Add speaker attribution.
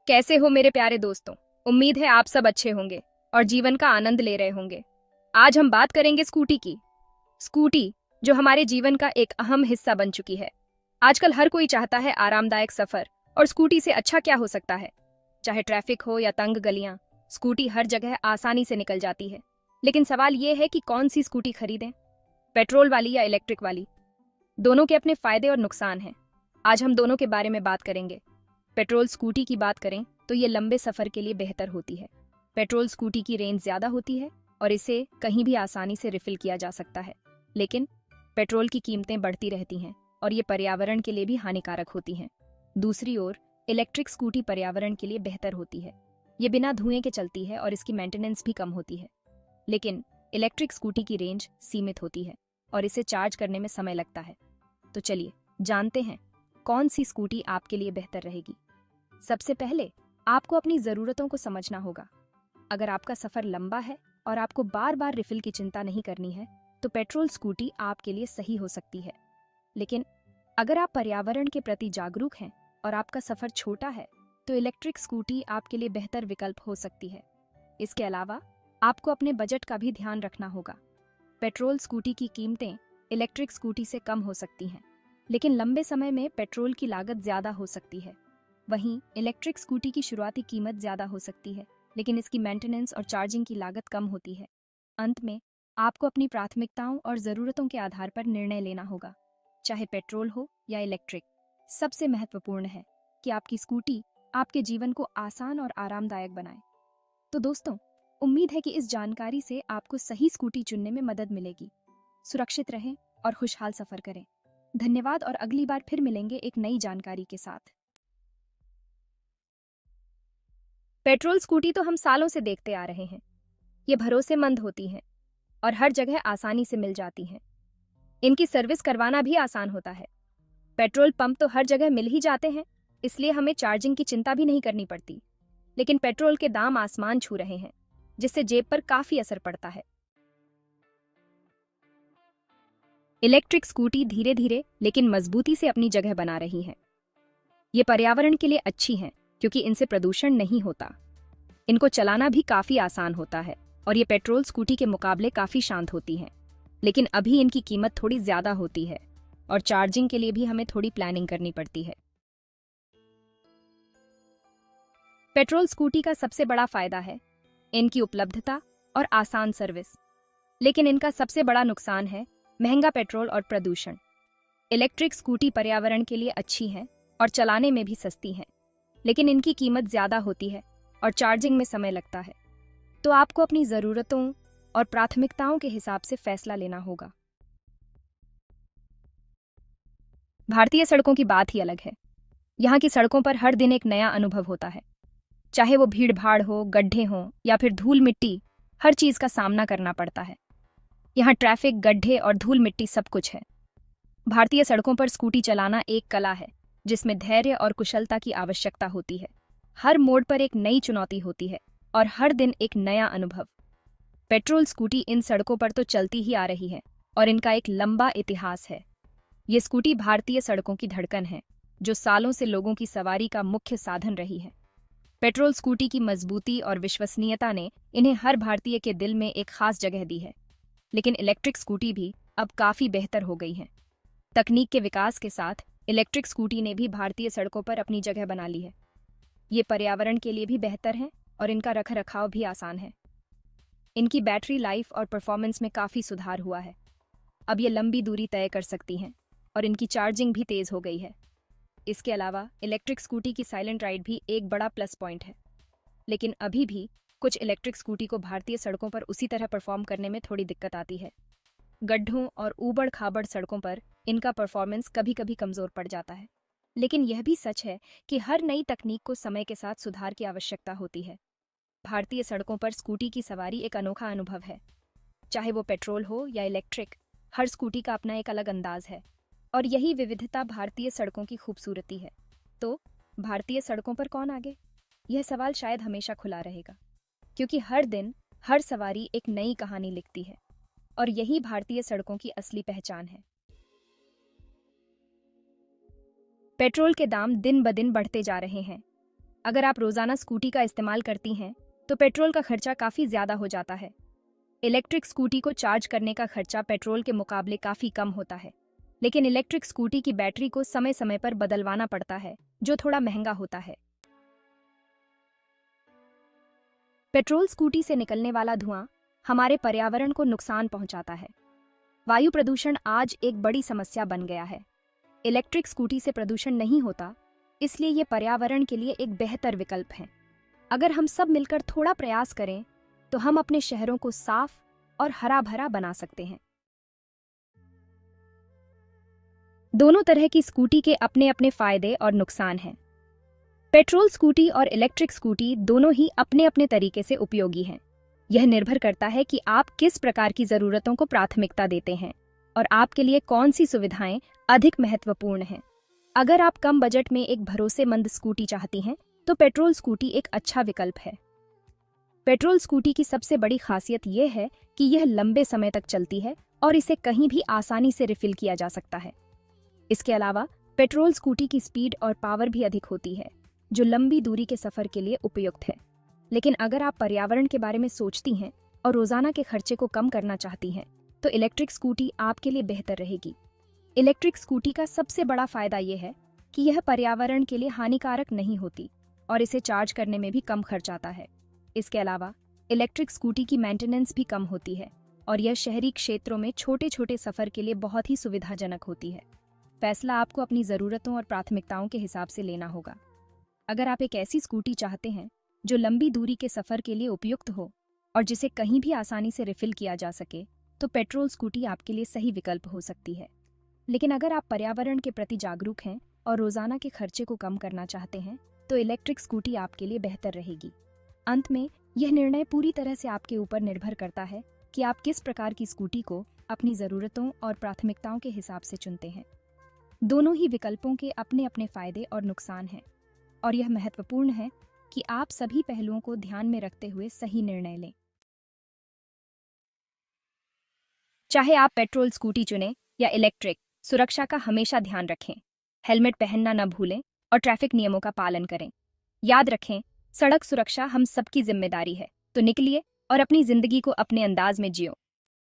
Speaker 1: कैसे हो मेरे प्यारे दोस्तों। उम्मीद है आप सब अच्छे होंगे और जीवन का आनंद ले रहे होंगे। आज हम बात करेंगे स्कूटी की। स्कूटी जो हमारे जीवन का एक अहम हिस्सा बन चुकी है। आजकल हर कोई चाहता है आरामदायक सफर, और स्कूटी से अच्छा क्या हो सकता है। चाहे ट्रैफिक हो या तंग गलियां, स्कूटी हर जगह आसानी से निकल जाती है। लेकिन सवाल ये है कि कौन सी स्कूटी खरीदें, पेट्रोल वाली या इलेक्ट्रिक वाली। दोनों के अपने फायदे और नुकसान हैं। आज हम दोनों के बारे में बात करेंगे। पेट्रोल स्कूटी की बात करें तो ये लंबे सफर के लिए बेहतर होती है। पेट्रोल स्कूटी की रेंज ज्यादा होती है और इसे कहीं भी आसानी से रिफिल किया जा सकता है। लेकिन पेट्रोल की कीमतें बढ़ती रहती हैं और ये पर्यावरण के लिए भी हानिकारक होती हैं। दूसरी ओर इलेक्ट्रिक स्कूटी पर्यावरण के लिए बेहतर होती है। ये बिना धुएं के चलती है और इसकी मेंटेनेंस भी कम होती है। लेकिन इलेक्ट्रिक स्कूटी की रेंज सीमित होती है और इसे चार्ज करने में समय लगता है। तो चलिए जानते हैं कौन सी स्कूटी आपके लिए बेहतर रहेगी। सबसे पहले आपको अपनी ज़रूरतों को समझना होगा। अगर आपका सफ़र लंबा है और आपको बार बार रिफिल की चिंता नहीं करनी है, तो पेट्रोल स्कूटी आपके लिए सही हो सकती है। लेकिन अगर आप पर्यावरण के प्रति जागरूक हैं और आपका सफ़र छोटा है, तो इलेक्ट्रिक स्कूटी आपके लिए बेहतर विकल्प हो सकती है। इसके अलावा आपको अपने बजट का भी ध्यान रखना होगा। पेट्रोल स्कूटी की कीमतें इलेक्ट्रिक स्कूटी से कम हो सकती हैं, लेकिन लंबे समय में पेट्रोल की लागत ज़्यादा हो सकती है। वहीं इलेक्ट्रिक स्कूटी की शुरुआती कीमत ज़्यादा हो सकती है, लेकिन इसकी मेंटेनेंस और चार्जिंग की लागत कम होती है। अंत में आपको अपनी प्राथमिकताओं और ज़रूरतों के आधार पर निर्णय लेना होगा, चाहे पेट्रोल हो या इलेक्ट्रिक। सबसे महत्वपूर्ण है कि आपकी स्कूटी आपके जीवन को आसान और आरामदायक बनाए। तो दोस्तों, उम्मीद है कि इस जानकारी से आपको सही स्कूटी चुनने में मदद मिलेगी। सुरक्षित रहें और खुशहाल सफ़र करें। धन्यवाद और अगली बार फिर मिलेंगे एक नई जानकारी के साथ। पेट्रोल स्कूटी तो हम सालों से देखते आ रहे हैं। ये भरोसेमंद होती हैं और हर जगह आसानी से मिल जाती हैं। इनकी सर्विस करवाना भी आसान होता है। पेट्रोल पंप तो हर जगह मिल ही जाते हैं, इसलिए हमें चार्जिंग की चिंता भी नहीं करनी पड़ती। लेकिन पेट्रोल के दाम आसमान छू रहे हैं, जिससे जेब पर काफी असर पड़ता है। इलेक्ट्रिक स्कूटी धीरे धीरे लेकिन मजबूती से अपनी जगह बना रही हैं। ये पर्यावरण के लिए अच्छी हैं क्योंकि इनसे प्रदूषण नहीं होता। इनको चलाना भी काफी आसान होता है और ये पेट्रोल स्कूटी के मुकाबले काफी शांत होती हैं। लेकिन अभी इनकी कीमत थोड़ी ज्यादा होती है और चार्जिंग के लिए भी हमें थोड़ी प्लानिंग करनी पड़ती है। पेट्रोल स्कूटी का सबसे बड़ा फायदा है इनकी उपलब्धता और आसान सर्विस। लेकिन इनका सबसे बड़ा नुकसान है महंगा पेट्रोल और प्रदूषण। इलेक्ट्रिक स्कूटी पर्यावरण के लिए अच्छी हैं और चलाने में भी सस्ती हैं, लेकिन इनकी कीमत ज़्यादा होती है और चार्जिंग में समय लगता है। तो आपको अपनी ज़रूरतों और प्राथमिकताओं के हिसाब से फैसला लेना होगा। भारतीय सड़कों की बात ही अलग है। यहाँ की सड़कों पर हर दिन एक नया अनुभव होता है। चाहे वो भीड़ भाड़ हो, गड्ढे हों या फिर धूल मिट्टी, हर चीज़ का सामना करना पड़ता है। यहाँ ट्रैफिक, गड्ढे और धूल मिट्टी सब कुछ है। भारतीय सड़कों पर स्कूटी चलाना एक कला है जिसमें धैर्य और कुशलता की आवश्यकता होती है। हर मोड़ पर एक नई चुनौती होती है और हर दिन एक नया अनुभव। पेट्रोल स्कूटी इन सड़कों पर तो चलती ही आ रही है और इनका एक लंबा इतिहास है। ये स्कूटी भारतीय सड़कों की धड़कन है, जो सालों से लोगों की सवारी का मुख्य साधन रही है। पेट्रोल स्कूटी की मजबूती और विश्वसनीयता ने इन्हें हर भारतीय के दिल में एक खास जगह दी है। लेकिन इलेक्ट्रिक स्कूटी भी अब काफ़ी बेहतर हो गई हैं। तकनीक के विकास के साथ इलेक्ट्रिक स्कूटी ने भी भारतीय सड़कों पर अपनी जगह बना ली है। ये पर्यावरण के लिए भी बेहतर हैं और इनका रखरखाव भी आसान है। इनकी बैटरी लाइफ और परफॉर्मेंस में काफ़ी सुधार हुआ है। अब ये लंबी दूरी तय कर सकती हैं और इनकी चार्जिंग भी तेज़ हो गई है। इसके अलावा इलेक्ट्रिक स्कूटी की साइलेंट राइड भी एक बड़ा प्लस पॉइंट है। लेकिन अभी भी कुछ इलेक्ट्रिक स्कूटी को भारतीय सड़कों पर उसी तरह परफॉर्म करने में थोड़ी दिक्कत आती है। गड्ढों और ऊबड़ खाबड़ सड़कों पर इनका परफॉर्मेंस कभी कभी कमज़ोर पड़ जाता है। लेकिन यह भी सच है कि हर नई तकनीक को समय के साथ सुधार की आवश्यकता होती है। भारतीय सड़कों पर स्कूटी की सवारी एक अनोखा अनुभव है। चाहे वो पेट्रोल हो या इलेक्ट्रिक, हर स्कूटी का अपना एक अलग अंदाज है और यही विविधता भारतीय सड़कों की खूबसूरती है। तो भारतीय सड़कों पर कौन आगे? यह सवाल शायद हमेशा खुला रहेगा, क्योंकि हर दिन हर सवारी एक नई कहानी लिखती है और यही भारतीय सड़कों की असली पहचान है। पेट्रोल के दाम दिन ब दिन बढ़ते जा रहे हैं। अगर आप रोजाना स्कूटी का इस्तेमाल करती हैं तो पेट्रोल का खर्चा काफी ज्यादा हो जाता है। इलेक्ट्रिक स्कूटी को चार्ज करने का खर्चा पेट्रोल के मुकाबले काफी कम होता है, लेकिन इलेक्ट्रिक स्कूटी की बैटरी को समय समय पर बदलवाना पड़ता है, जो थोड़ा महंगा होता है। पेट्रोल स्कूटी से निकलने वाला धुआं हमारे पर्यावरण को नुकसान पहुंचाता है। वायु प्रदूषण आज एक बड़ी समस्या बन गया है। इलेक्ट्रिक स्कूटी से प्रदूषण नहीं होता, इसलिए ये पर्यावरण के लिए एक बेहतर विकल्प है। अगर हम सब मिलकर थोड़ा प्रयास करें तो हम अपने शहरों को साफ और हरा भरा बना सकते हैं। दोनों तरह की स्कूटी के अपने अपने फायदे और नुकसान हैं। पेट्रोल स्कूटी और इलेक्ट्रिक स्कूटी दोनों ही अपने अपने तरीके से उपयोगी हैं। यह निर्भर करता है कि आप किस प्रकार की जरूरतों को प्राथमिकता देते हैं और आपके लिए कौन सी सुविधाएं अधिक महत्वपूर्ण हैं। अगर आप कम बजट में एक भरोसेमंद स्कूटी चाहती हैं तो पेट्रोल स्कूटी एक अच्छा विकल्प है। पेट्रोल स्कूटी की सबसे बड़ी खासियत यह है कि यह लंबे समय तक चलती है और इसे कहीं भी आसानी से रिफिल किया जा सकता है। इसके अलावा पेट्रोल स्कूटी की स्पीड और पावर भी अधिक होती है, जो लंबी दूरी के सफर के लिए उपयुक्त है। लेकिन अगर आप पर्यावरण के बारे में सोचती हैं और रोजाना के खर्चे को कम करना चाहती हैं तो इलेक्ट्रिक स्कूटी आपके लिए बेहतर रहेगी। इलेक्ट्रिक स्कूटी का सबसे बड़ा फायदा यह है कि यह पर्यावरण के लिए हानिकारक नहीं होती और इसे चार्ज करने में भी कम खर्च आता है। इसके अलावा इलेक्ट्रिक स्कूटी की मेंटेनेंस भी कम होती है और यह शहरी क्षेत्रों में छोटे छोटे सफर के लिए बहुत ही सुविधाजनक होती है। फैसला आपको अपनी ज़रूरतों और प्राथमिकताओं के हिसाब से लेना होगा। अगर आप एक ऐसी स्कूटी चाहते हैं जो लंबी दूरी के सफर के लिए उपयुक्त हो और जिसे कहीं भी आसानी से रिफिल किया जा सके, तो पेट्रोल स्कूटी आपके लिए सही विकल्प हो सकती है। लेकिन अगर आप पर्यावरण के प्रति जागरूक हैं और रोजाना के खर्चे को कम करना चाहते हैं तो इलेक्ट्रिक स्कूटी आपके लिए बेहतर रहेगी। अंत में यह निर्णय पूरी तरह से आपके ऊपर निर्भर करता है कि आप किस प्रकार की स्कूटी को अपनी ज़रूरतों और प्राथमिकताओं के हिसाब से चुनते हैं। दोनों ही विकल्पों के अपने अपने फायदे और नुकसान हैं और यह महत्वपूर्ण है कि आप सभी पहलुओं को ध्यान में रखते हुए सही निर्णय लें। चाहे आप पेट्रोल स्कूटी चुनें या इलेक्ट्रिक, सुरक्षा का हमेशा ध्यान रखें। हेलमेट पहनना न भूलें और ट्रैफिक नियमों का पालन करें। याद रखें, सड़क सुरक्षा हम सबकी जिम्मेदारी है। तो निकलिए और अपनी जिंदगी को अपने अंदाज में जियो।